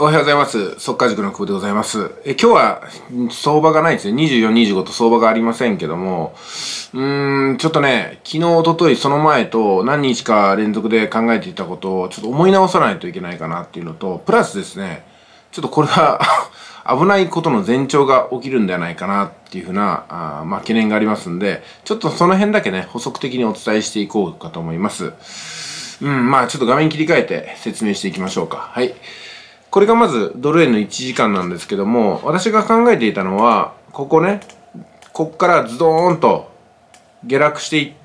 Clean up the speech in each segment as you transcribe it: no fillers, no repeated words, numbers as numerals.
おはようございます。速稼塾の久保でございます。今日は相場がないですね。24、25と相場がありませんけども、ちょっとね、昨日、一昨日その前と何日か連続で考えていたことをちょっと思い直さないといけないかなっていうのと、プラスですね、ちょっとこれは危ないことの前兆が起きるんではないかなっていうふうな、懸念がありますんで、ちょっとその辺だけね、補足的にお伝えしていこうかと思います。ちょっと画面切り替えて説明していきましょうか。はい。これがまずドル円の1時間なんですけども、私が考えていたのは、ここね、こっからズドーンと下落していって、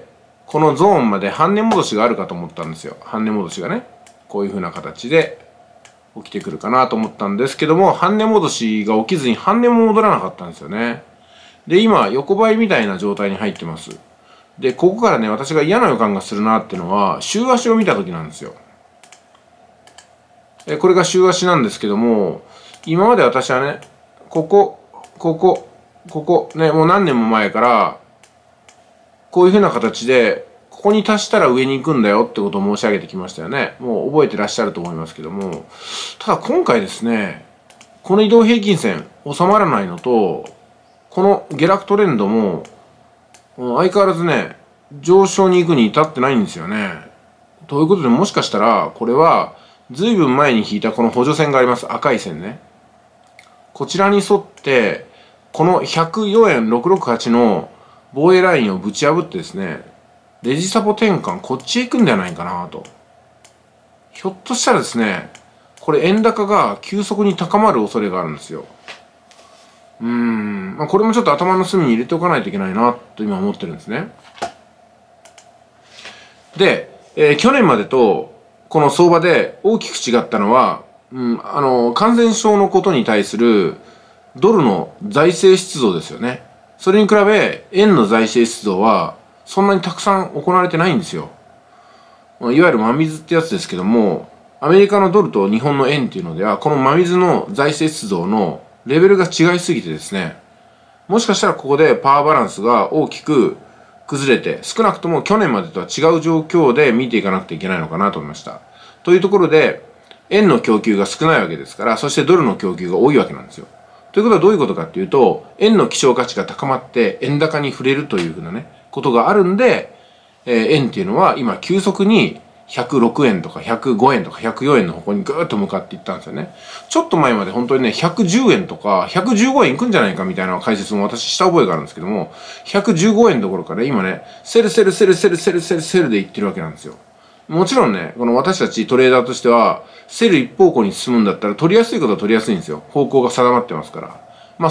このゾーンまで半値戻しがあるかと思ったんですよ。半値戻しがね、こういう風な形で起きてくるかなと思ったんですけども、半値戻しが起きずに半値も戻らなかったんですよね。で、今、横ばいみたいな状態に入ってます。で、ここからね、私が嫌な予感がするなっていうのは、週足を見た時なんですよ。これが週足なんですけども、今まで私はね、ここ、ね、もう何年も前から、こういう風な形で、ここに達したら上に行くんだよってことを申し上げてきましたよね。もう覚えてらっしゃると思いますけども、ただ今回ですね、この移動平均線収まらないのと、この下落トレンドも、相変わらずね、上昇に行くに至ってないんですよね。ということで、もしかしたら、これは、ずいぶん前に引いたこの補助線があります。赤い線ね。こちらに沿って、この104円668の防衛ラインをぶち破ってですね、レジサポ転換、こっちへ行くんではないかなと。ひょっとしたらですね、これ円高が急速に高まる恐れがあるんですよ。これもちょっと頭の隅に入れておかないといけないなと今思ってるんですね。で、去年までとこの相場で大きく違ったのは、感染症のことに対するドルの財政出動ですよね。それに比べ、円の財政出動はそんなにたくさん行われてないんですよ。いわゆる真水ってやつですけども、アメリカのドルと日本の円っていうのでは、この真水の財政出動のレベルが違いすぎてですね、もしかしたらここでパワーバランスが大きく崩れて、少なくとも去年までとは違う状況で見ていかなくてはいけないのかなと思いました。というところで、円の供給が少ないわけですから、そしてドルの供給が多いわけなんですよ。ということはどういうことかっていうと、円の希少価値が高まって円高に触れるというふうなね、ことがあるんで、円っていうのは今急速に106円とか105円とか104円の方向にぐーっと向かっていったんですよね。ちょっと前まで本当にね、110円とか115円いくんじゃないかみたいな解説も私した覚えがあるんですけども、115円どころかね、今ね、セルでいってるわけなんですよ。もちろんね、この私たちトレーダーとしては、セル一方向に進むんだったら取りやすいことは取りやすいんですよ。方向が定まってますから。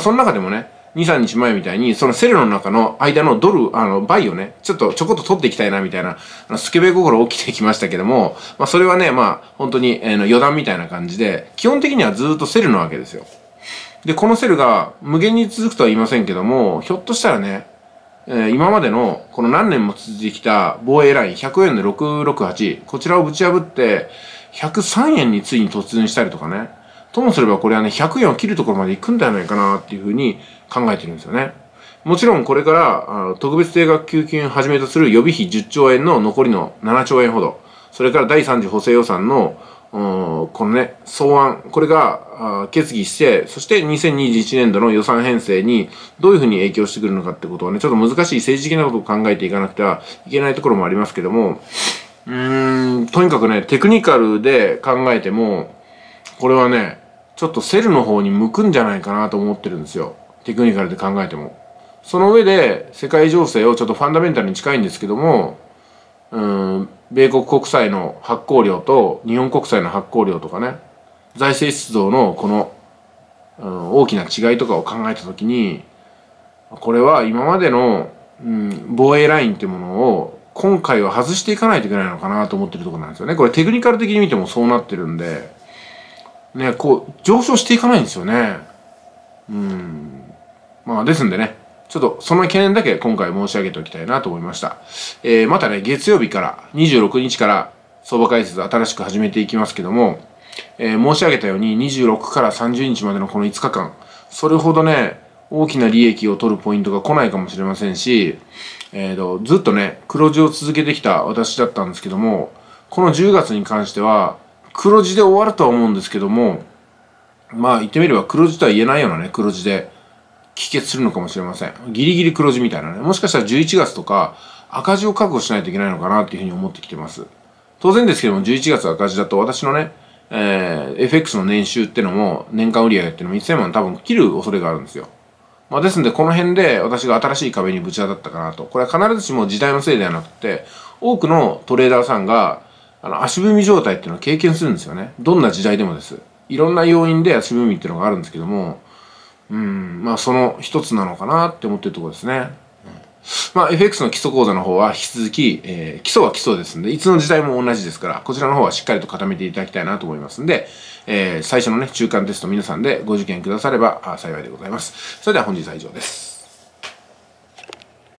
その中でもね、2、3日前みたいに、そのセルの中の間のドル、バイをね、ちょこっと取っていきたいなみたいな、スケベ心起きてきましたけども、それはね、本当に、余談みたいな感じで、基本的にはずっとセルなわけですよ。で、このセルが無限に続くとは言いませんけども、ひょっとしたらね、今までのこの何年も続いてきた防衛ライン100円で668、こちらをぶち破って103円についに突入したりとかね、ともすればこれはね、100円を切るところまで行くんではないかなっていうふうに考えてるんですよね。もちろんこれから特別定額給付金をはじめとする予備費10兆円の残りの7兆円ほど、それから第3次補正予算のこのね、草案、これが決議して、そして2021年度の予算編成にどういうふうに影響してくるのかってことはね、ちょっと難しい政治的なことを考えていかなくてはいけないところもありますけども、とにかくね、テクニカルで考えても、これはね、ちょっとセルの方に向くんじゃないかなと思ってるんですよ。テクニカルで考えても。その上で、世界情勢をちょっとファンダメンタルに近いんですけども、米国国債の発行量と日本国債の発行量とかね、財政出動のこの、大きな違いとかを考えたときに、これは今までの、防衛ラインっていうものを今回は外していかないといけないのかなと思ってるところなんですよね。これテクニカル的に見てもそうなってるんで、ね、こう上昇していかないんですよね。ですんでね、ちょっとその懸念だけ今回申し上げておきたいなと思いました。またね、月曜日から26日から相場解説新しく始めていきますけども、申し上げたように26から30日までのこの5日間、それほどね、大きな利益を取るポイントが来ないかもしれませんし、ずっとね、黒字を続けてきた私だったんですけども、この10月に関しては、黒字で終わるとは思うんですけども、 まあ言ってみれば黒字とは言えないようなね、黒字で帰結するのかもしれません。ギリギリ黒字みたいなね。もしかしたら11月とか赤字を覚悟しないといけないのかなっていうふうに思ってきてます。当然ですけども、11月赤字だと私のね、FX の年収ってのも、年間売上っていうのも1000万多分切る恐れがあるんですよ。まあ、ですんで、この辺で私が新しい壁にぶち当たったかなと。これは必ずしも時代のせいではなくて、多くのトレーダーさんが、足踏み状態っていうのを経験するんですよね。どんな時代でもです。いろんな要因で足踏みっていうのがあるんですけども、まあその一つなのかなって思ってるところですね。まあ FX の基礎講座の方は引き続き、基礎は基礎ですんで、いつの時代も同じですから、こちらの方はしっかりと固めていただきたいなと思いますんで、最初のね、中間テスト皆さんでご受験くだされば幸いでございます。それでは本日は以上です。